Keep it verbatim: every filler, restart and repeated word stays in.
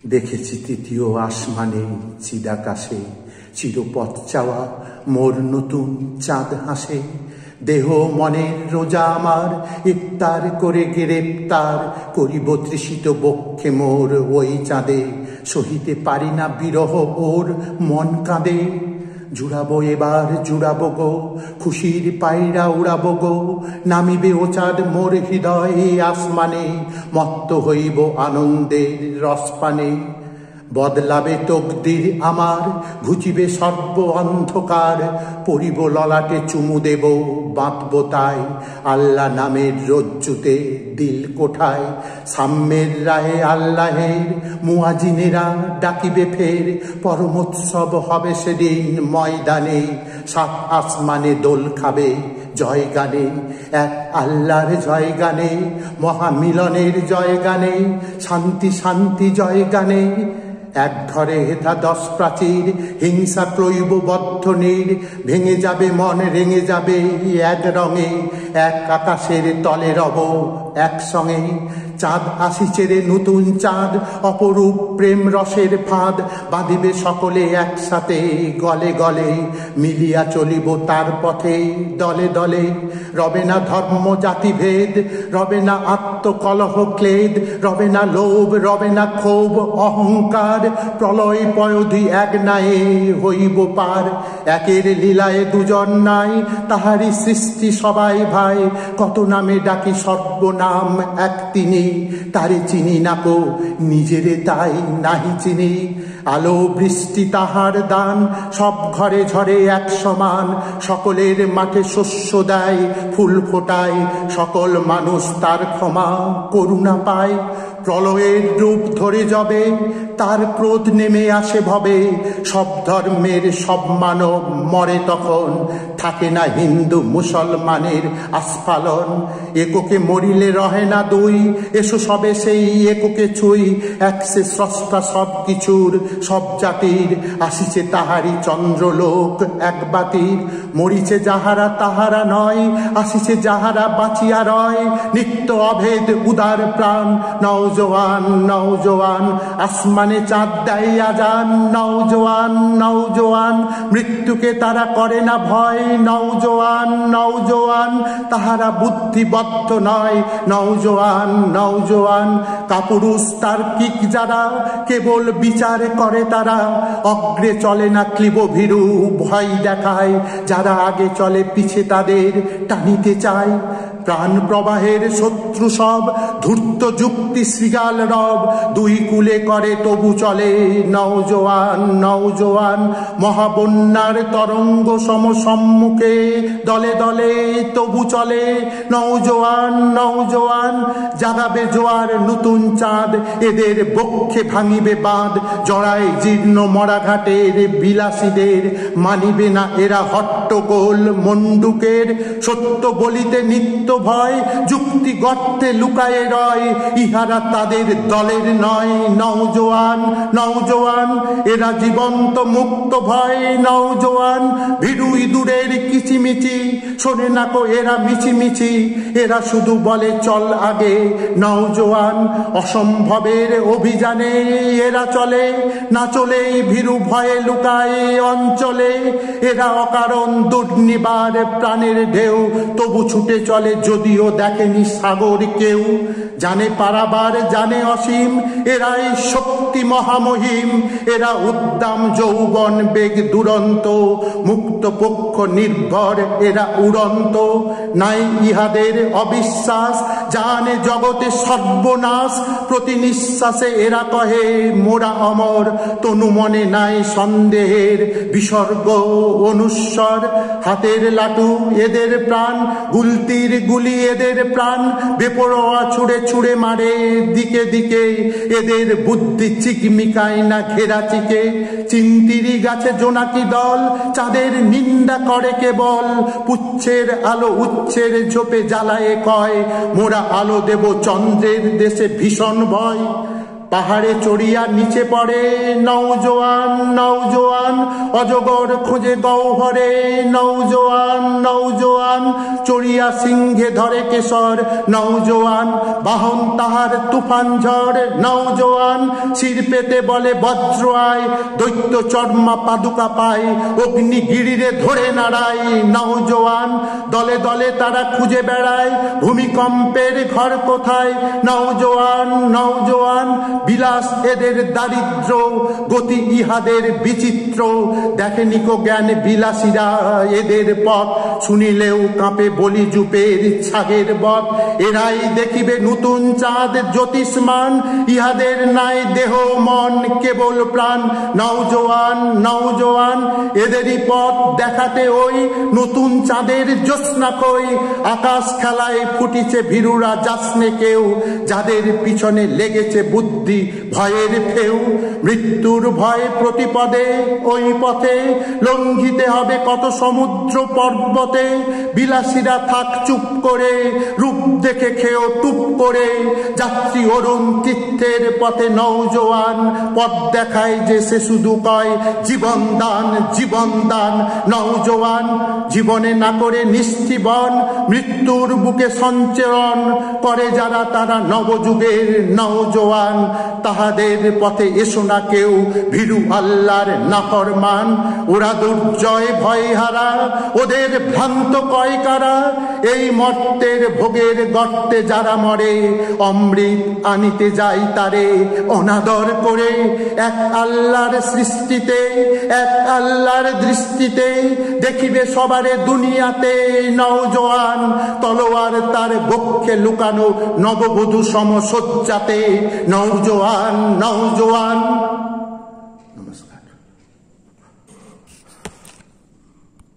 দেখেছি তৃতীয় আসমানে চিদাকাশে চিরপথ চাওয়া মোর নতুন চাঁদ হাসে। দেহ মনের রোজা আমার ইফতার করে গ্রেপ্তার করিব তৃষিত বক্ষে মোর ওই চাঁদে। সহিতে পারি না বিরহ ওর মন কাঁদে। জুড়াবো এবার জুড়াবো গো খুশির পায়রা উড়াবো গো। নামিবে ও চাঁদ মোর হৃদয়ে আসমানে মত্ত হইব আনন্দের রসপানে। বদলাবে তকদির আমার ঘুচিবে সর্ব অন্ধকার। পরিব ললাটে চুমু দেব বাঁধব তাই আল্লাহ নামের রজ্জুতে দিল কোঠায়। সাম্যের রাহে আল্লাহের মুয়াজিনেরা ডাকিবে ফের। পরমোৎসব হবে সেদিন ময়দানে সাত আসমানে দোল খাবে জয় গানে। এক আল্লাহর জয় গানে মহামিলনের জয় গানে শান্তি শান্তি জয় গানে। এক ধরে হেথা দশ প্রাচীর হিংসা ক্রৈব বদ্ধনীর। ভেঙে যাবে মন রেঙে যাবে এক রঙে এক আকাশের তলে রব একসঙ্গে। চাঁদ আসিছে রে নতুন চাঁদ অপরূপ প্রেম রসের ফাঁদ। বাঁধিবে সকলে একসাথে গলে গলে মিলিয়া চলিব তার পথে দলে দলে। রবে না ধর্ম জাতিভেদ রবে না আত্মকলহ ক্লেদ। রবে না লোভ রবে না ক্ষোভ অহংকার। প্রলয় পয়ধি এক নায়ে হইব পার। একের লীলায় দুজন নাই তাহারি সৃষ্টি সবাই ভাই। কত নামে ডাকি সর্বনাম এক তিনি তারে চিনি নাকো নিজেরে তাই নাহি চিনি। আলো বৃষ্টি তাহার দান সব ঘরে ঝরে এক সমান। সকলের মাঠে শস্য দেয় ফুল ফোটায় সকল মানুষ তার ক্ষমা করুণা পায়। প্রলয়ের রূপ ধরে যাবে তার ক্রোধ নেমে আসে ভবে। সব ধর্মের সব মানব মরে তখন থাকে না হিন্দু মুসলমানের আস্ফালন। এককে মরিলে রহে না দুই এসো সবে সেই এককে ছুই। এক সে স্রষ্টা সব কিছুর সব জাতির আসিছে তাহারি চন্দ্রলোক এক বাতির। মরিছে যাহারা তাহারা নয় আসিছে যাহারা বাঁচিয়া রয়। নিত্য অভেদ উদার প্রাণ নওজোয়ান নওজোয়ান আসমানে চাঁদ দেয় আজান। নওজোয়ান নওজোয়ান মৃত্যুকে তারা করে না ভয়। নওজোয়ান নওজোয়ান তাহারা বুদ্ধিবদ্ধ নয়। নওজোয়ান নওজোয়ান কাপুরুষ তার্কিক যারা কেবল বিচার করে তারা। অগ্রে চলে না ক্লীব ভীরু ভয় দেখায় যারা আগে চলে পিছে তাদের টানিতে চায়। প্রাণ প্রবাহের শত্রু সব ধূর্ত যুক্তি শৃগাল রব। দুই কুলে করে তবু চলে নওজোয়ান নওজোয়ান। মহাবন্যার তরঙ্গ সম সম্মুখে দলে দলে তবু চলে নওজোয়ান নওজোয়ান। জাগাবে জোয়ার নতুন চাঁদ এদের বক্ষে ভাঙিবে বাঁধ। জড়ায় জীর্ণ মরাঘাটের বিলাসীদের মানিবে না এরা হট্টগোল মন্ডুকের। সত্য বলিতে নিত্য ভয় যুক্তি গর্তে লুকায়ে রয়। ইহারা তাদের দলের নয় নওজোয়ান নওজোয়ান এরা জীবন্ত মুক্ত ভয় নওজোয়ান। ভীরু ইঁদুরের কিচিমিচি শোনে না কো এরা মিছিমিছি। এরা শুধু বলে চল আগে নওজোয়ান। অসম্ভবের অভিযানে এরা চলে না চলেই ভীরু ভয়ে লুকায় অঞ্চলে। এরা অকারণ দুর্নিবার প্রাণের ঢেউ তবু ছুটে চলে যদিও দেখেনি সাগর কেউ। জানে পারাবার জানে অসীম এরাই শক্তি মহামহিম। এরা উদ্দাম যৌবন বেগ দুরন্ত মুক্ত পক্ষ নির্ভর এরা উড়ন্ত। নাই ইহাদের অবিশ্বাস জানে জগতে সর্বনাশ। প্রতি নিঃশ্বাসে এরা কহে মোরা অমর তনু মনে নাই সন্দেহের বিসর্গ অনুস্বর। হাতের লাটু এদের প্রাণ গুলতির গুলি এদের প্রাণ। বেপরোয়া ছুড়ে ছুড়ে মারে দিকে দিকে এদের বুদ্ধি চিকমিকায় না ঘেরা চিকে। চিন্তিরি গাছে জোনাকি দল চাঁদের নিন্দা করে কেবল। পুচ্ছের আলো উচ্ছের ঝোপে জ্বালায়ে কয় মোরা আলো দেব চন্দ্রের দেশে ভীষণ ভয়। পাহাড়ে চড়িয়া নিচে পড়ে নৌজোয়ান নৌজোয়ান, অজগর খোঁজে গহ্বরে নৌজোয়ান নৌজোয়ান, চড়িয়া সিংহে ধরে কেশর নৌজোয়ান, বাহন তাহার তুফান ঝড় নৌজোয়ান, শির পেতে বলে বজ্র আয়, দৈত্য চর্মা পাদুকা পায়, অগ্নিগিরিরে ধরে নাড়ায় নৌজোয়ান, দলে দলে তারা খুঁজে বেড়ায় ভূমিকম্পের ঘর কোথায় নৌজোয়ান নৌজোয়ান, বিলাস এদের দারিদ্র, গতি ইহাদের বিচিত্র, দেখেনি কো জ্ঞান বিলাসীরা এদের পথ, শুনিলেও কাঁপে বলি জুপের ছাগের বধ, এরাই দেখিবে নতুন চাঁদ জ্যোতিষ্মান, ইহাদের নাই দেহ মন কেবল প্রাণ নৌজোয়ান নৌজোয়ান, এদেরই পথ দেখাতে ওই নতুন চাঁদের জ্যোৎস্না কই, আকাশ খেলায় ফুটিছে ভীরুরা যাসনে কেউ, যাদের পিছনে লেগেছে বুদ্ধি ভয়ের ফেউ, মৃত্যুর ভয় প্রতিপদে ওই পথে, লঙ্ঘিতে হবে কত সমুদ্র পর্বতে, বিলাসীরা থাক চুপ করে, রূপ দেখে খেয়েও টুপ করে, যাত্রী অরুণ তীর্থের পথে নৌজোয়ান, পথ দেখায় যে সে শুধু কয় জীবন দান জীবন দান নৌজোয়ান, জীবনে না করে নিষ্ঠীবন, মৃত্যুর বুকে সঞ্চরণ করে যারা তারা নবযুগের নৌজোয়ান, তাহাদের পথে এসো না কেউ ভীরু আল্লাহর নাফরমান, ওরা দুর্জয় ভয় হারা, ওদের ভ্রান্ত কয় কারা, এই মর্তের ভোগের গর্তে যারা মরে, অমৃত আনিতে যায় তারে অনাদর করে, এক আল্লাহর সৃষ্টিতে এক আল্লাহর দৃষ্টিতে, দেখিবে সবারে দুনিয়াতে নৌজোয়ান, তলোয়ার তার বক্ষে লুকানো নববধূ সমসজ্জাতে নৌজোয়ান নৌজোয়ান।